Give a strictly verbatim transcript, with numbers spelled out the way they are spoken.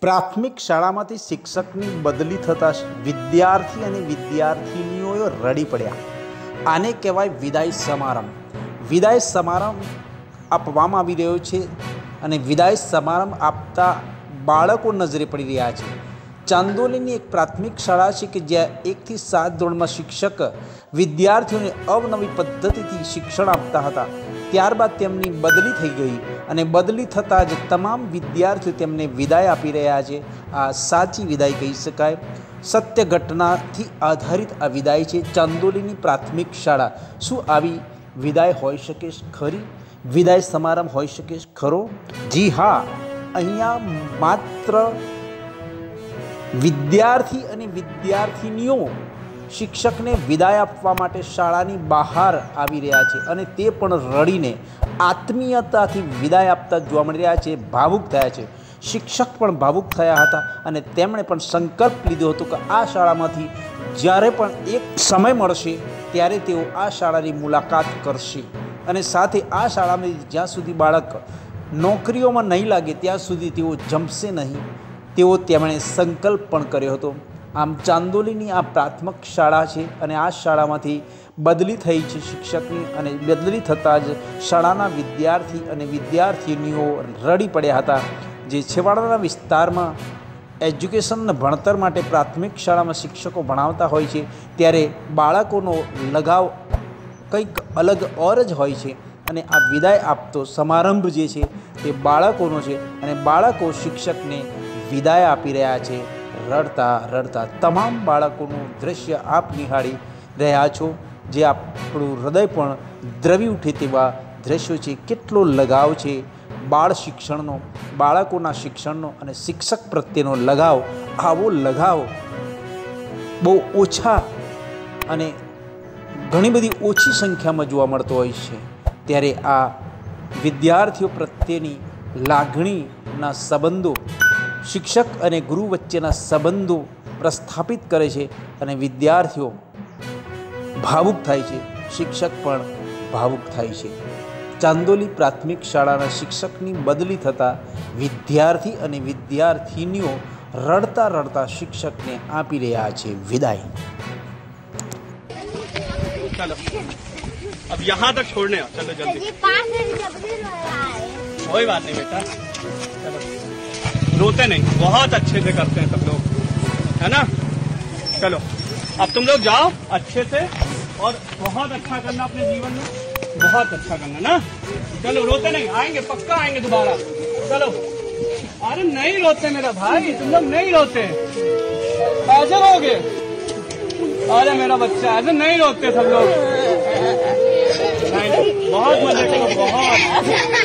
પ્રાથમિક શાળામાંથી શિક્ષકની બદલી થતાં વિદ્યાર્થી અને વિદ્યાર્થીનીઓ રડી પડ્યા. આને કહેવાય વિદાય સમારંભ. વિદાય સમારંભ આપવામાં આવી રહ્યો છે અને વિદાય સમારંભ આપતા બાળકો નજરે પડી રહ્યા છે. ચાંદોલીની એક પ્રાથમિક શાળા છે કે જ્યાં એકથી સાત ધોરણમાં શિક્ષક વિદ્યાર્થીઓને અવનવી પદ્ધતિથી શિક્ષણ આપતા હતા. ત્યારબાદ તેમની બદલી થઈ ગઈ અને બદલી થતાં જ તમામ વિદ્યાર્થીઓ તેમને વિદાય આપી રહ્યા છે. આ સાચી વિદાય કહી શકાય. સત્ય ઘટનાથી આધારિત આ વિદાય છે. ચાંદોલીની પ્રાથમિક શાળા. શું આવી વિદાય હોઈ શકે ખરી? વિદાય સમારંભ હોઈ શકે ખરો? જી હા, અહીંયા માત્ર વિદ્યાર્થી અને વિદ્યાર્થીનીઓ શિક્ષકને વિદાય આપવા માટે શાળાની બહાર આવી રહ્યા છે અને તે પણ રડીને આત્મીયતાથી વિદાય આપતા જોવા મળી રહ્યા છે. ભાવુક થયા છે. શિક્ષક પણ ભાવુક થયા હતા અને તેમણે પણ સંકલ્પ લીધો હતો કે આ શાળામાંથી જ્યારે પણ એક સમય મળશે ત્યારે તેઓ આ શાળાની મુલાકાત કરશે અને સાથે આ શાળામાં જ્યાં સુધી બાળક નોકરીઓમાં નહીં લાગે ત્યાં સુધી તેઓ જમશે નહીં, તેઓ તેમણે સંકલ્પ પણ કર્યો હતો. આમ ચાંદોલીની આ પ્રાથમિક શાળા છે અને આ શાળામાંથી બદલી થઈ છે શિક્ષકની અને બદલી થતાં જ શાળાના વિદ્યાર્થી અને વિદ્યાર્થીનીઓ રડી પડ્યા હતા. જે છેવાડાના વિસ્તારમાં એજ્યુકેશનના ભણતર માટે પ્રાથમિક શાળામાં શિક્ષકો ભણાવતા હોય છે ત્યારે બાળકોનો લગાવ કંઈક અલગ ઓર જ હોય છે અને આ વિદાય આપતો સમારંભ જે છે તે બાળકોનો છે અને બાળકો શિક્ષકને વિદાય આપી રહ્યા છે રડતા રડતા. તમામ બાળકોનું દૃશ્ય આપ નિહાળી રહ્યા છો, જે આપણું હૃદય પણ દ્રવી ઉઠે તેવા દૃશ્યો છે. કેટલો લગાવ છે બાળ શિક્ષણનો, બાળકોના શિક્ષણનો અને શિક્ષક પ્રત્યેનો લગાવ. આવો લગાવ બહુ ઓછા અને ઘણી બધી ઓછી સંખ્યામાં જોવા મળતો હોય છે. ત્યારે આ વિદ્યાર્થીઓ પ્રત્યેની લાગણીના સંબંધો, શિક્ષક અને ગુરુ વચ્ચેના સંબંધો પ્રસ્થાપિત કરે છે અને વિદ્યાર્થીઓ ભાવુક થાય છે, શિક્ષક પણ ભાવુક થાય છે. ચાંદોલી પ્રાથમિક શાળાના શિક્ષકની બદલી થતાં વિદ્યાર્થી અને વિદ્યાર્થીનીઓ રડતા રડતા શિક્ષકને આપી રહ્યા છે વિદાય. चलो अब यहाँ तक छोड़ने हो, चलो जल्दी. कोई बात नहीं बेटा, चलो रोते नहीं, बहुत अच्छे से करते हैं सब लोग, है ना. चलो अब तुम लोग जाओ अच्छे से और बहुत अच्छा करना अपने जीवन में, बहुत अच्छा करना ना. चलो रोते नहीं, आएंगे पक्का आएंगे दोबारा. चलो. अरे नहीं रोते मेरा भाई, तुम लोग नहीं रोते, ऐसे रहोगे. अरे मेरा बच्चा ऐसे नहीं रोते सब लोग. नहीं, बहुत मजे करो, बहुत.